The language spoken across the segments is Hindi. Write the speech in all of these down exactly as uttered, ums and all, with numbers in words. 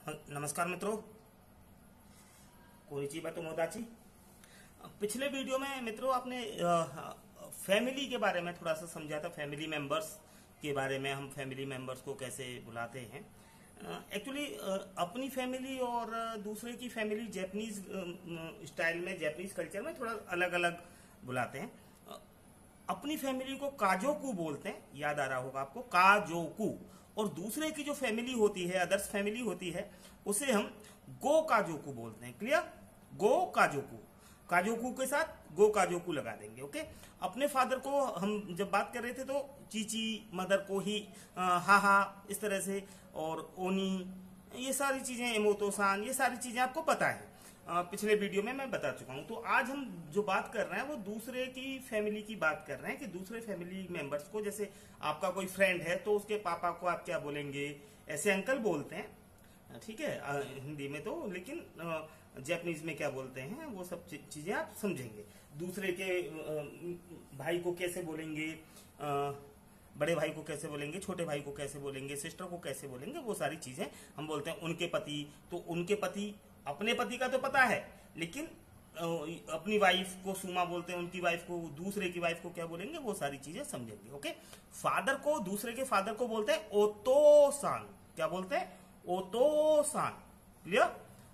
नमस्कार मित्रों, कोनिचिवा तोमोदाची। पिछले वीडियो में मित्रों आपने फैमिली के बारे में थोड़ा सा समझा था। फैमिली मेंबर्स के बारे में, हम फैमिली मेंबर्स को कैसे बुलाते हैं। एक्चुअली अपनी फैमिली और दूसरे की फैमिली जैपनीज स्टाइल में, जैपनीज कल्चर में थोड़ा अलग अलग बुलाते हैं। अपनी फैमिली को काजोकू बोलते हैं, याद आ रहा होगा आपको, काजोकू। और दूसरे की जो फैमिली होती है, अदर्स फैमिली होती है, उसे हम गो काजोकू बोलते हैं। क्लियर? गो काजोकू, काजोकू के साथ गो काजोकू लगा देंगे। ओके। अपने फादर को हम जब बात कर रहे थे तो चीची, मदर को ही हा हा इस तरह से, और ओनी, ये सारी चीजें, एमोतोसान, ये सारी चीजें आपको पता है। आ, पिछले वीडियो में मैं बता चुका हूं। तो आज हम जो बात कर रहे हैं वो दूसरे की फैमिली की बात कर रहे हैं कि दूसरे फैमिली मेंबर्स को, जैसे आपका कोई फ्रेंड है तो उसके पापा को आप क्या बोलेंगे? ऐसे अंकल बोलते हैं, ठीक है, आ, हिंदी में तो, लेकिन जापानीज में क्या बोलते हैं वो सब चीजें आप समझेंगे। दूसरे के आ, भाई को कैसे बोलेंगे, आ, बड़े भाई को कैसे बोलेंगे, छोटे भाई को कैसे बोलेंगे, सिस्टर को कैसे बोलेंगे, वो सारी चीजें हम बोलते हैं। उनके पति, तो उनके पति, अपने पति का तो पता है, लेकिन अपनी वाइफ को सुमा बोलते हैं, उनकी वाइफ को, दूसरे की वाइफ को क्या बोलेंगे, वो सारी चीजें समझेंगे। ओके। फादर को, दूसरे के फादर को बोलते हैं ओतो-सान। क्या बोलते हैं? ओतो-सान। क्लियर?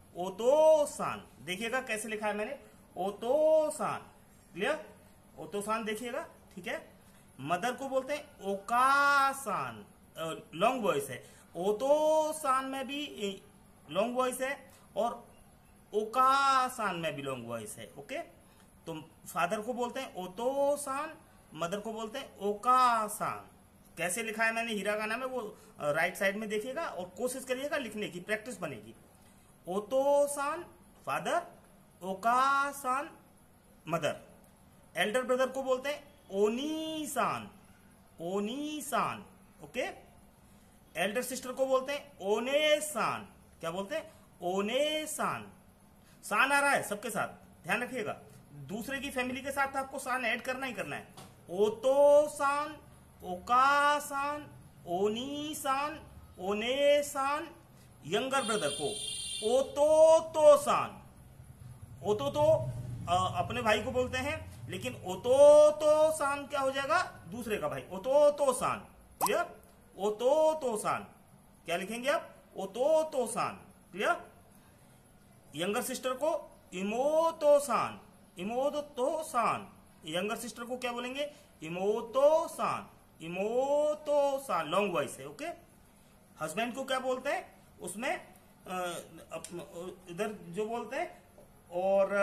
ओतो-सान। देखिएगा कैसे लिखा है मैंने, ओतो-सान। क्लियर? ओतो-सान देखिएगा, ठीक है। मदर को बोलते हैं ओका-सान, लॉन्ग वॉइस है। ओतो-सान में भी लॉन्ग वॉइस है और ओका-सान में भी लॉन्ग वॉइस है। ओके। तो फादर को बोलते हैं ओतो-सान, मदर को बोलते हैं ओका-सान। कैसे लिखा है मैंने हिरागाना में, वो राइट साइड में देखिएगा और कोशिश करिएगा लिखने की, प्रैक्टिस बनेगी। ओतो-सान फादर, ओका-सान मदर। एल्डर ब्रदर को बोलते हैं ओनी-सान, ओनी-सान। ओके। एल्डर सिस्टर को बोलते हैं ओने-सान। क्या बोलते हैं? ओने-सान। सान आ रहा है सबके साथ, ध्यान रखिएगा। दूसरे की फैमिली के साथ आपको सान ऐड करना ही करना है। ओतो-सान, ओका-सान, ओनी-सान, ओने-सान। यंगर ब्रदर को ओतो-तो-सान। ओतो-तो अपने भाई को बोलते हैं, लेकिन ओतो-तो-सान क्या हो जाएगा? दूसरे का भाई, ओतो-तो-सान। क्लियर? ओतो-तो-सान। क्या लिखेंगे आप? ओतो-तो-सान। क्लियर? यंगर सिस्टर को इमोतो-सान, इमोतो-सान। यंगर सिस्टर को क्या बोलेंगे? इमोतो-सान, इमोतो-सान। लॉन्ग वॉइस है। ओके। हस्बैंड को क्या बोलते हैं? उसमें इधर जो बोलते हैं, और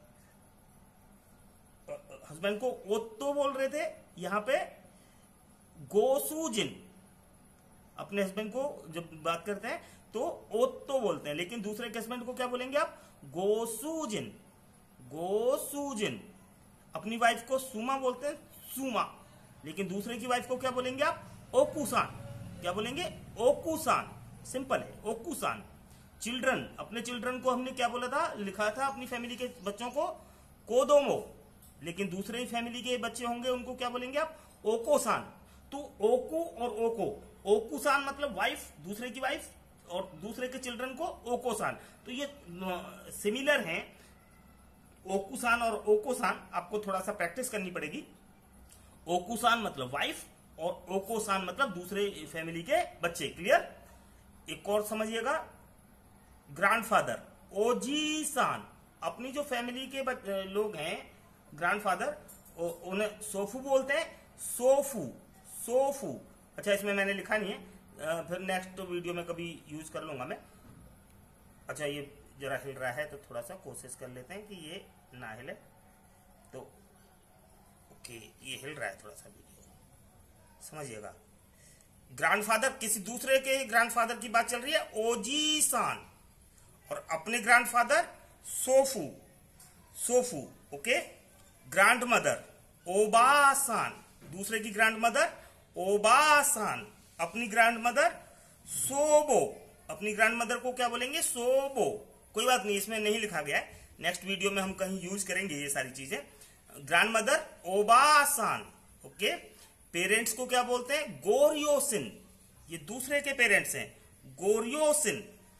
हस्बैंड को ओतो बोल रहे थे, यहां पे गोसुजिन। अपने हस्बैंड को जब बात करते हैं तो ओतो बोलते हैं, लेकिन दूसरे के हस्बैंड को क्या बोलेंगे आप? गोसुजिन, गोसुजिन। अपनी वाइफ को सुमा बोलते हैं, सुमा, लेकिन दूसरे की वाइफ को क्या बोलेंगे आप? ओकुसान। क्या बोलेंगे? ओकुसान। सिंपल है, ओकुसान। चिल्ड्रन, अपने चिल्ड्रन को हमने क्या बोला था, लिखा था अपनी फैमिली के बच्चों को कोदोमो, लेकिन दूसरे फैमिली के बच्चे होंगे उनको क्या बोलेंगे आप? ओकोसान। तो ओकू और ओको, ओकुसान मतलब वाइफ, दूसरे की वाइफ, और दूसरे के चिल्ड्रन को ओकोसान। तो ये सिमिलर हैं, ओकुसान और ओकोसान। आपको थोड़ा सा प्रैक्टिस करनी पड़ेगी। ओकुसान मतलब वाइफ और ओकोसान मतलब दूसरे फैमिली के बच्चे। क्लियर? एक और समझिएगा, ग्रैंडफादर, ओजी-सान। अपनी जो फैमिली के लोग हैं, ग्रैंडफादर, उन्हें सोफू बोलते हैं, सोफू, सोफू। अच्छा, इसमें मैंने लिखा नहीं है, फिर नेक्स्ट वीडियो में कभी यूज कर लूंगा मैं। अच्छा, ये जरा हिल रहा है तो थोड़ा सा कोशिश कर लेते हैं कि ये ना हिले। तो ओके, ये हिल रहा है थोड़ा सा, वीडियो समझिएगा। ग्रैंडफादर, किसी दूसरे के ग्रैंडफादर की बात चल रही है, ओजी-सान, और अपने ग्रैंडफादर सोफू, सोफू। ओके। ग्रैंड मदर ओबा-सान, दूसरे की ग्रैंड मदर ओबा-सान। अपनी ग्रैंड मदर सोबो, अपनी ग्रैंड मदर को क्या बोलेंगे? सोबो। कोई बात नहीं, इसमें नहीं लिखा गया है, नेक्स्ट वीडियो में हम कहीं यूज करेंगे ये सारी चीजें। ग्रैंड मदर ओबा-सान। ओके। पेरेंट्स को क्या बोलते हैं? गोरियोसिन। ये दूसरे के पेरेंट्स हैं, गोरियोसिन।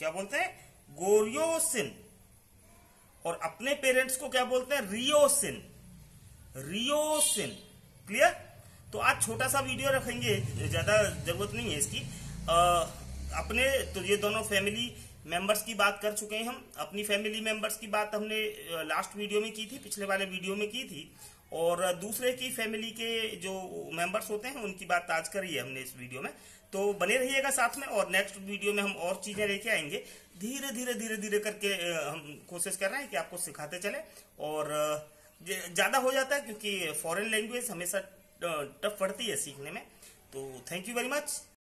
क्या बोलते हैं, गोरियोसिन, और अपने पेरेंट्स को क्या बोलते हैं, रियोसिन, रियोसिन। क्लियर। तो आज छोटा सा वीडियो रखेंगे, ज्यादा जरूरत नहीं है इसकी। आ, अपने तो ये दोनों फैमिली मेंबर्स की बात कर चुके हैं हम। अपनी फैमिली मेंबर्स की बात हमने लास्ट वीडियो में की थी, पिछले वाले वीडियो में की थी, और दूसरे की फैमिली के जो मेंबर्स होते हैं उनकी बात आज करी है हमने इस वीडियो में। तो बने रहिएगा साथ में, और नेक्स्ट वीडियो में हम और चीजें लेके आएंगे। धीरे धीरे धीरे धीरे करके हम कोशिश कर रहे हैं कि आपको सिखाते चले, और ज्यादा हो जाता है क्योंकि फॉरेन लैंग्वेज हमेशा टफ पड़ती है सीखने में। तो थैंक यू वेरी मच।